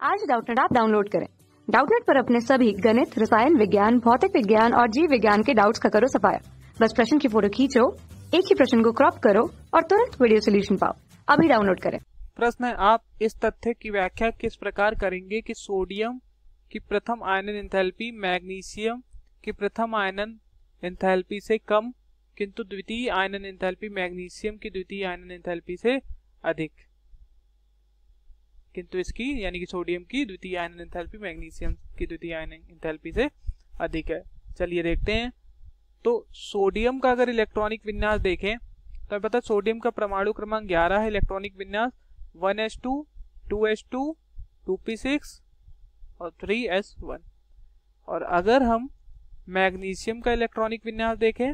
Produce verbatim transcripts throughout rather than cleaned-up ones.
आज Doubtnut app download करें। Doubtnut पर अपने सभी गणित, रसायन विज्ञान, भौतिक विज्ञान और जीव विज्ञान के डाउट्स का करो सफाया। बस प्रश्न की फोटो खींचो, एक ही प्रश्न को क्रॉप करो और तुरंत वीडियो सोल्यूशन पाओ। अभी डाउनलोड करें। प्रश्न है, आप इस तथ्य की व्याख्या किस प्रकार करेंगे कि सोडियम की प्रथम आयनन एंथैल्पी मैग्नीशियम की प्रथम आयनन एंथैल्पी से कम, किंतु द्वितीय आयनन एंथैल्पी मैग्नीशियम की द्वितीय आयनन एंथैल्पी से अधिक। किंतु इसकी यानी कि सोडियम की द्वितीय आयनन एंथैल्पी मैग्नीशियम की द्वितीय आयनन एंथैल्पी से अधिक है। चलिए देखते हैं। तो सोडियम का अगर इलेक्ट्रॉनिक विन्यास देखें तो पता है सोडियम का परमाणु क्रमांक ग्यारह है, इलेक्ट्रॉनिक विन्यास one S two, two S two, two P six और थ्री एस वन। और अगर हम मैग्नीशियम का इलेक्ट्रॉनिक विन्यास देखें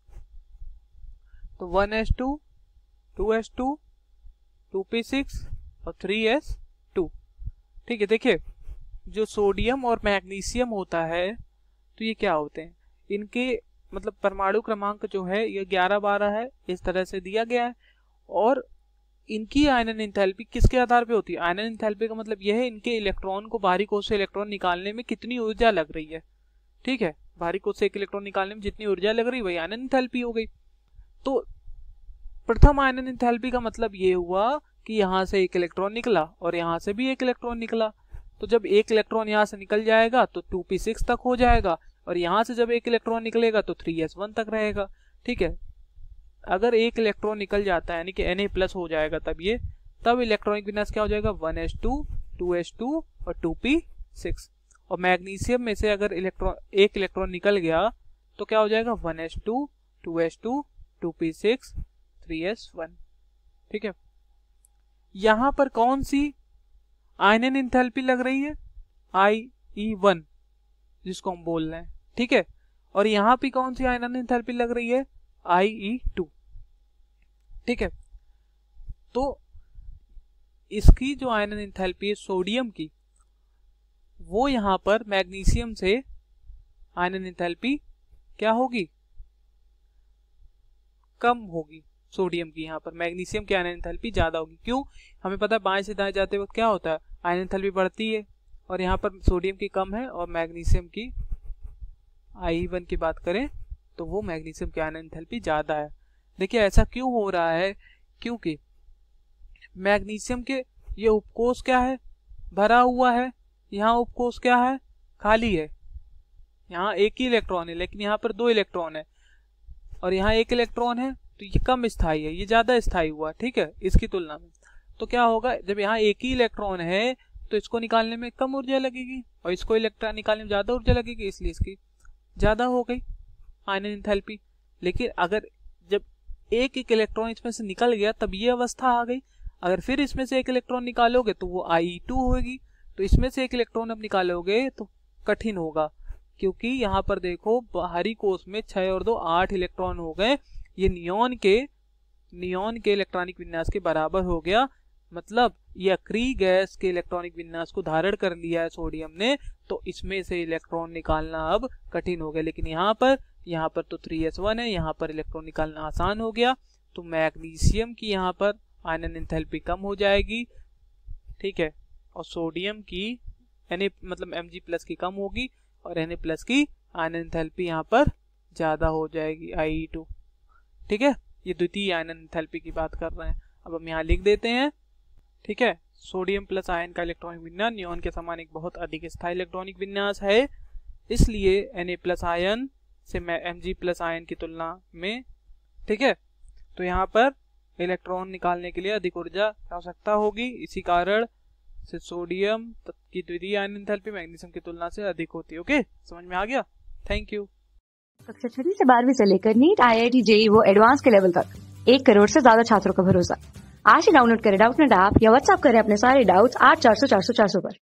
तो one S two, two S two, two P six और थ्री एस टू। ठीक है, देखिए जो सोडियम और मैग्नीशियम होता है तो ये क्या होते हैं, इनके मतलब परमाणु क्रमांक जो है ये ग्यारह बारह है, इस तरह से दिया गया है। और इनकी आयनन एंथैल्पी किसके आधार पे होती है? आयनन एंथैल्पी का मतलब यह है इनके इलेक्ट्रॉन को बाहरी कोश से इलेक्ट्रॉन निकालने में कितनी ऊर्जा लग रही है। ठीक है, बाहरी कोश से एक इलेक्ट्रॉन निकालने में जितनी ऊर्जा लग रही है वही आयनन एंथैल्पी हो गई। तो प्रथम आयनन एंथैल्पी का मतलब ये हुआ कि यहाँ से एक इलेक्ट्रॉन निकला और यहाँ से भी एक इलेक्ट्रॉन निकला। तो जब एक इलेक्ट्रॉन यहाँ से निकल जाएगा तो टू पी सिक्स तक हो जाएगा और यहाँ से जब एक इलेक्ट्रॉन निकलेगा तो थ्री एस वन तक रहेगा। ठीक है, अगर एक इलेक्ट्रॉन निकल जाता है यानी कि Na प्लस हो जाएगा तब ये तब इलेक्ट्रॉनिक विन्यास क्या हो जाएगा one S two, two S two और टू पी सिक्स। और मैग्नीशियम में से अगर इलेक्ट्रॉन एक इलेक्ट्रॉन निकल गया तो क्या हो जाएगा one S two, two S two, two P six, three S one. ठीक है, यहां पर कौन सी आयनन एंथैल्पी लग रही है? आई ई वन जिसको हम बोल रहे हैं। ठीक है, और यहां पे कौन सी आयनन एंथैल्पी लग रही है? I E two. ठीक है, तो इसकी जो आयनन एंथैल्पी है सोडियम की वो यहां पर मैग्नीशियम से आयनन एंथैल्पी क्या होगी? कम होगी। सोडियम की यहाँ पर मैग्नीशियम की आयनन एंथैल्पी ज्यादा होगी। क्यों? हमें पता है बाएं से दाएं जाते वक्त क्या होता है, आयनन एंथैल्पी बढ़ती है और यहाँ पर सोडियम की कम है और मैग्नीशियम की आई वन की बात करें तो वो मैग्नीशियम की आयनन एंथैल्पी ज्यादा है। देखिए ऐसा क्यों हो रहा है, क्योंकि मैग्नीशियम के ये उपकोष क्या है? भरा हुआ है। यहाँ उपकोष क्या है? खाली है। यहाँ एक ही इलेक्ट्रॉन है लेकिन यहाँ पर दो इलेक्ट्रॉन है और यहाँ एक इलेक्ट्रॉन है तो ये कम स्थायी है, ये ज्यादा स्थायी हुआ। ठीक है, इसकी तुलना में। तो क्या होगा, जब यहाँ एक ही इलेक्ट्रॉन है तो इसको निकालने में कम ऊर्जा लगेगी और इसको इलेक्ट्रॉन निकालने में ज्यादा ऊर्जा लगेगी, इसलिए इसकी ज्यादा हो गई आयनन एंथैल्पी। लेकिन अगर जब एक एक इलेक्ट्रॉन इसमें से निकल गया तब ये अवस्था आ गई। अगर फिर इसमें से एक इलेक्ट्रॉन निकालोगे तो वो आई टू होगी। तो इसमें से एक इलेक्ट्रॉन अब निकालोगे तो कठिन होगा, क्योंकि यहाँ पर देखो बाहरी कोश में छह और दो आठ इलेक्ट्रॉन हो गए। ये नियॉन के नियॉन के इलेक्ट्रॉनिक विन्यास के बराबर हो गया। मतलब ये अक्रिय गैस के इलेक्ट्रॉनिक विन्यास को धारण कर लिया है सोडियम ने, तो इसमें से इलेक्ट्रॉन निकालना अब कठिन हो गया। लेकिन यहाँ पर यहाँ पर तो थ्री एस वन है, यहाँ पर इलेक्ट्रॉन निकालना आसान हो गया। तो मैग्नीशियम की यहाँ पर आयनन एंथैल्पी कम हो जाएगी। ठीक है, और सोडियम की Na मतलब Mg प्लस की कम होगी और Na प्लस की आयनन एंथैल्पी यहाँ पर ज्यादा हो जाएगी, आई ई टू। ठीक है, ये द्वितीय आयनन एंथैल्पी की बात कर रहे हैं। अब हम यहाँ लिख देते हैं। ठीक है, सोडियम प्लस आयन का इलेक्ट्रॉनिक विन्यास नियॉन के समान एक बहुत अधिक स्थायी इलेक्ट्रॉनिक विन्यास है, इसलिए Na प्लस आयन से Mg प्लस आयन की तुलना में। ठीक है, तो यहाँ पर इलेक्ट्रॉन निकालने के लिए अधिक ऊर्जा की आवश्यकता होगी। इसी कारण से सोडियम की द्वितीय आयनन एंथैल्पी मैग्नीशियम की तुलना से अधिक होती है। ओके, समझ में आ गया? Thank you. कक्षा छठी से बारहवीं से लेकर NEET, I I T, JEE वो एडवांस के लेवल तक एक करोड़ से ज्यादा छात्रों का भरोसा। आज ही डाउनलोड करें डाउटनेट ऐप या व्हाट्सएप करें अपने सारे डाउट्स आठ चार सौ चार सौ चार सौ पर।